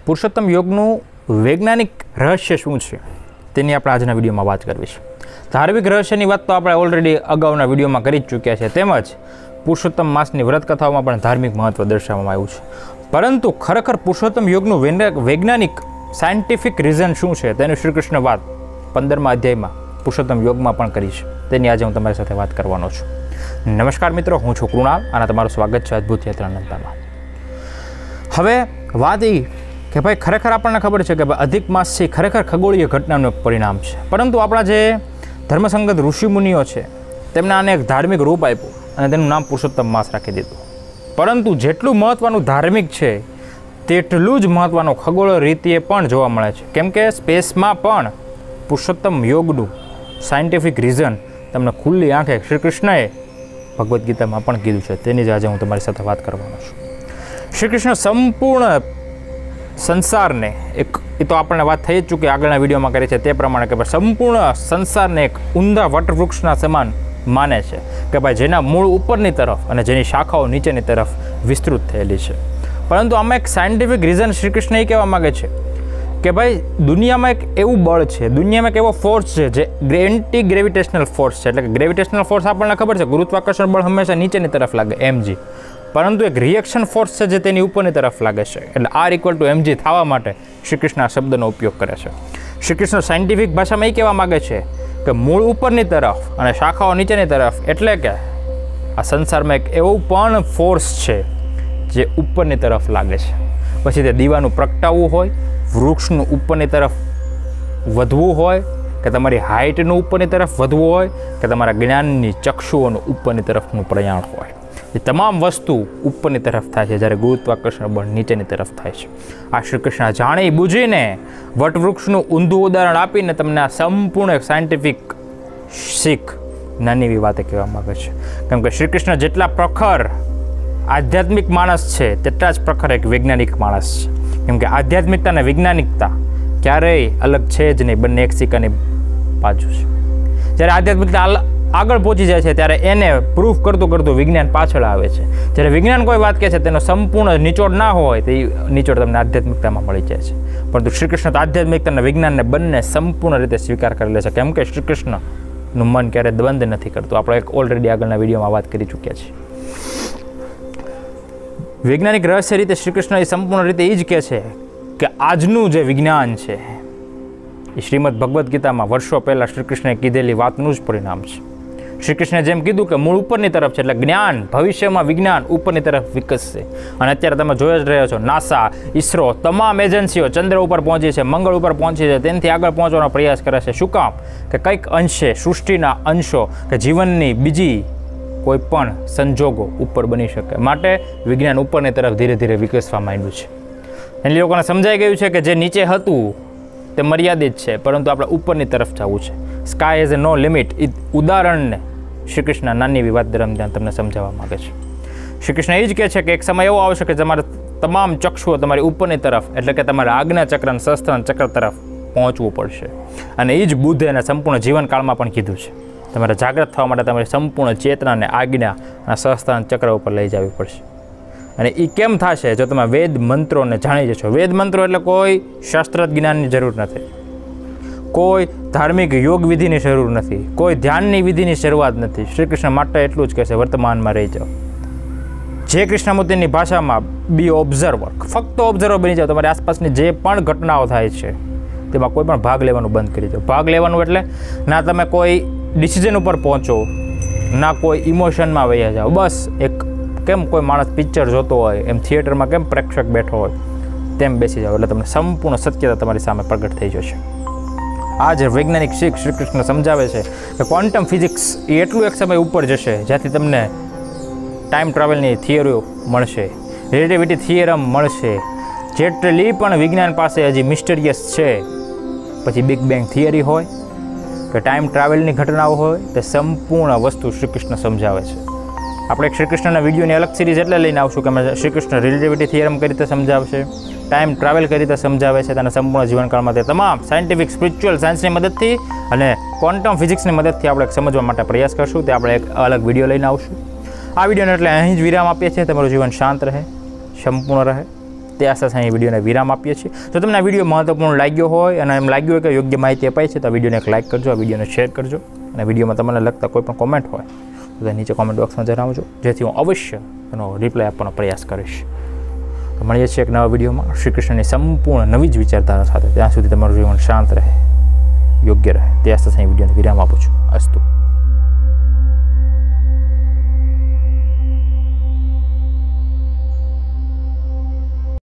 પુરુષોત્તમ યોગનું વૈજ્ઞાનિક રહસ્ય શું છે તેની આપણે આજના વિડીયોમાં વાત કરવી છે. ધાર્મિક રહસ્યની વાત તો આપણે ઓલરેડી અગાઉના વિડીયોમાં કરી જ ચૂક્યા છે. તેમજ પુરુષોત્તમ માસની વ્રત કથાઓમાં પણ ધાર્મિક મહત્ત્વ દર્શાવવામાં આવ્યું છે. પરંતુ ખરેખર પુરુષોત્તમ યોગનું વૈજ્ઞાનિક સાયન્ટિફિક રીઝન શું છે તેનું શ્રી કૃષ્ણ વાત 15મા અધ્યાયમાં પુરુષોત્તમ યોગમાં પણ કરી છે. તેની આજે હું તમારી સાથે વાત કરવાનો છું. નમસ્કાર મિત્રો, હું છું કૃણાલ અને તમારું સ્વાગત છે અદ્ભુત યાત્રા અનંતામાં. હવે વાત એ કે ભાઈ ખરેખર આપણને ખબર છે કે ભાઈ અધિક માસ છે ખરેખર ખગોળીય ઘટનાનું એક પરિણામ છે. પરંતુ આપણા જે ધર્મસંગત ઋષિમુનિઓ છે તેમને આને એક ધાર્મિક રૂપ આપ્યું અને તેનું નામ પુરુષોત્તમ માસ રાખી દીધું. પરંતુ જેટલું મહત્ત્વનું ધાર્મિક છે તેટલું જ મહત્ત્વનું ખગોળ રીતિએ પણ જોવા મળે છે. કેમ કે સ્પેસમાં પણ પુરુષોત્તમ યોગનું સાયન્ટિફિક રીઝન તમને ખુલ્લી આંખે શ્રી કૃષ્ણએ ભગવદ્ ગીતામાં પણ કીધું છે. તેની જ આજે હું તમારી સાથે વાત કરવાનો છું. શ્રી કૃષ્ણ સંપૂર્ણ સંસારને એ તો આપણને વાત થઈ જ ચૂકી આગળના વિડીયોમાં કરી છે તે પ્રમાણે કે ભાઈ સંપૂર્ણ સંસારને એક ઊંધા વટવૃક્ષના સમાન માને છે કે ભાઈ જેના મૂળ ઉપરની તરફ અને જેની શાખાઓ નીચેની તરફ વિસ્તૃત થયેલી છે. પરંતુ આમાં એક સાયન્ટિફિક રીઝન શ્રી કૃષ્ણ એ કહેવા માગે છે કે ભાઈ દુનિયામાં એક એવું બળ છે, દુનિયામાં એક એવો ફોર્સ છે જે એન્ટી ગ્રેવિટેશનલ ફોર્સ છે. એટલે કે ગ્રેવિટેશનલ ફોર્સ આપણને ખબર છે, ગુરુત્વાકર્ષણ બળ હંમેશા નીચેની તરફ લાગે mg, પરંતુ એક રિએક્શન ફોર્સ છે જે તેની ઉપરની તરફ લાગે છે. એટલે R=mg થવા માટે શ્રી કૃષ્ણ આ શબ્દનો ઉપયોગ કરે છે. શ્રી કૃષ્ણ સાયન્ટિફિક ભાષામાં એ કહેવા માગે છે કે મૂળ ઉપરની તરફ અને શાખાઓ નીચેની તરફ, એટલે કે આ સંસારમાં એક એવું પણ ફોર્સ છે જે ઉપરની તરફ લાગે છે. પછી તે દીવાનું પ્રગટાવવું હોય, વૃક્ષનું ઉપરની તરફ વધવું હોય, કે તમારી હાઇટનું ઉપરની તરફ વધવું હોય, કે તમારા જ્ઞાનની ચક્ષુઓનું ઉપરની તરફનું પ્રયાણ હોય, એ તમામ વસ્તુ ઉપરની તરફ થાય છે જ્યારે ગુરુત્વાકર્ષણ બળ નીચેની તરફ થાય છે. આ શ્રી કૃષ્ણ જાણી બૂજીને વટવૃક્ષનું ઊંધું ઉદાહરણ આપીને તમને આ સંપૂર્ણ સાયન્ટિફિક શીખ નાની એવી વાતે કહેવા માગે છે. કેમ કે શ્રી કૃષ્ણ જેટલા પ્રખર આધ્યાત્મિક માણસ છે તેટલા જ પ્રખર એક વૈજ્ઞાનિક માણસ છે. કેમ કે આધ્યાત્મિકતા અને વૈજ્ઞાનિકતા ક્યારેય અલગ છે જ નહીં, બંને એક સિક્કાની બાજુ છે. જ્યારે આધ્યાત્મિકતા આગળ પહોંચી જાય છે ત્યારે એને પ્રૂફ કરતું કરતું વિજ્ઞાન પાછળ આવે છે. જ્યારે વિજ્ઞાન કોઈ વાત કહે છે તેનો સંપૂર્ણ નિચોડ ના હોય તે નિચોડ તમને આધ્યાત્મિકતામાં મળી જાય છે. પરંતુ શ્રી કૃષ્ણ તો આધ્યાત્મિકતા અને વિજ્ઞાનને બંને સંપૂર્ણ રીતે સ્વીકાર કરી લે છે. કેમ કે શ્રી કૃષ્ણનું મન ક્યારેય દ્વંદ નથી કરતું. આપણે એક ઓલરેડી આગળના વિડીયોમાં વાત કરી ચૂક્યા છીએ. વૈજ્ઞાનિક રહસ્ય રીતે શ્રી કૃષ્ણ એ સંપૂર્ણ રીતે એ જ કહે છે કે આજનું જે વિજ્ઞાન છે એ શ્રીમદ ભગવદ્ ગીતામાં વર્ષો પહેલાં શ્રી કૃષ્ણએ કીધેલી વાતનું જ પરિણામ છે. શ્રી કૃષ્ણે જેમ કીધું કે મૂળ ઉપરની તરફ છે એટલે જ્ઞાન ભવિષ્યમાં વિજ્ઞાન ઉપરની તરફ વિકસશે. અને અત્યારે તમે જોઈ જ રહ્યા છો નાસા, ઇસરો, તમામ એજન્સીઓ ચંદ્ર ઉપર પહોંચી છે, મંગળ ઉપર પહોંચી છે, તેનાથી આગળ પહોંચવાનો પ્રયાસ કરે છે. શું કામ? કે કંઈક અંશે સૃષ્ટિના અંશો કે જીવનની બીજી કોઈ પણ સંજોગો ઉપર બની શકે. માટે વિજ્ઞાન ઉપરની તરફ ધીરે ધીરે વિકસવા માંડ્યું છે. એટલે લોકોને સમજાઈ ગયું છે કે જે નીચે હતું તે મર્યાદિત છે, પરંતુ આપણે ઉપરની તરફ જવું છે. Sky as a no limit. એ ઉદાહરણને શ્રી કૃષ્ણ નાની એવી વાત દરમિયાન તમને સમજાવવા માગે છે. શ્રી કૃષ્ણ એ જ કહે છે કે એક સમય એવો આવશે કે તમારે તમામ ચક્ષુઓ તમારી ઉપરની તરફ એટલે કે તમારા આજ્ઞા ચક્ર અને સહસ્ત્રાર ચક્ર તરફ પહોંચવું પડશે. અને એ જ બુદ્ધે અને સંપૂર્ણ જીવનકાળમાં પણ કીધું છે. તમારે જાગૃત થવા માટે તમારી સંપૂર્ણ ચેતનાને આજ્ઞા અને સહસ્ત્રાર ચક્ર ઉપર લઈ જવી પડશે. અને એ કેમ થશે? જો તમે વેદ મંત્રોને જાણી જશો. વેદ મંત્રો એટલે કોઈ શાસ્ત્ર જ્ઞાનની જરૂર નથી, કોઈ ધાર્મિક યોગ વિધિની જરૂર નથી, કોઈ ધ્યાનની વિધિની શરૂઆત નથી. શ્રી કૃષ્ણ માટે એટલું જ કહેશે, વર્તમાનમાં રહી જાઓ. જે કૃષ્ણમૂર્તિની ભાષામાં બી ઓબ્ઝર્વર, ફક્ત ઓબ્ઝર્વર બની જાઓ. તમારી આસપાસની જે પણ ઘટનાઓ થાય છે તેમાં કોઈ પણ ભાગ લેવાનું બંધ કરી દો. ભાગ લેવાનું એટલે ના તમે કોઈ ડિસિઝન ઉપર પહોંચો, ના કોઈ ઇમોશનમાં વહ્યા જાઓ. બસ એક કેમ કોઈ માણસ પિક્ચર જોતો હોય એમ થિયેટરમાં કેમ પ્રેક્ષક બેઠો હોય તેમ બેસી જાઓ. એટલે તમને સંપૂર્ણ સત્યતા તમારી સામે પ્રગટ થઈ જશે. આ જે વૈજ્ઞાનિક શીખ શ્રી કૃષ્ણ સમજાવે છે કે ક્વોન્ટમ ફિઝિક્સ એ એટલું એક સમય ઉપર જશે જ્યાંથી તમને ટાઈમ ટ્રાવેલની થિયરીઓ મળશે, રિલેટિવિટી થિયરમ મળશે. જેટલી પણ વિજ્ઞાન પાસે હજી મિસ્ટરિયસ છે, પછી બિગ બેંગ થિયરી હોય કે ટાઈમ ટ્રાવેલની ઘટનાઓ હોય, તે સંપૂર્ણ વસ્તુ શ્રી કૃષ્ણ સમજાવે છે. આપણે એક શ્રી કૃષ્ણના વિડીયોની અલગ સિરીઝ એટલે લઈને આવશું કે શ્રી કૃષ્ણ રિલેટિવિટી થિયરમ કઈ રીતે સમજાવશે, ટાઈમ ટ્રાવેલ કઈ રીતે સમજાવે છે, તેના સંપૂર્ણ જીવનકાળમાં તે તમામ સાયન્ટિફિક સ્પિરિચ્યુઅલ સાયન્સની મદદથી અને ક્વોન્ટમ ફિઝિક્સની મદદથી આપણે સમજવા માટે પ્રયાસ કરશું. તે આપણે એક અલગ વિડીયો લઈને આવશું. આ વિડીયોને એટલે અહીં જ વિરામ આપીએ છીએ. તમારું જીવન શાંત રહે, સંપૂર્ણ રહે તે આશા સાથે અહીં વિડીયોને વિરામ આપીએ છીએ. જો તમને આ વિડીયો મહત્વપૂર્ણ લાગ્યો હોય અને એમ લાગ્યું હોય કે યોગ્ય માહિતી અપાઈ છે તો આ વિડીયોને એક લાઇક કરજો, આ વિડીયોને શેર કરજો અને વિડીયોમાં તમને લગતા કોઈ પણ કોમેન્ટ હોય તો તે નીચે કોમેન્ટ બોક્સમાં જણાવજો, જેથી હું અવશ્ય એનો રિપ્લાય આપવાનો પ્રયાસ કરીશ. તો મળીએ છીએ એક નવા વિડીયોમાં શ્રી કૃષ્ણની સંપૂર્ણ નવી જ વિચારધારા સાથે. ત્યાં સુધી તમારું જીવન શાંત રહે, યોગ્ય રહે તે આશા સાથે વિડીયોને વિરામ આપું છું.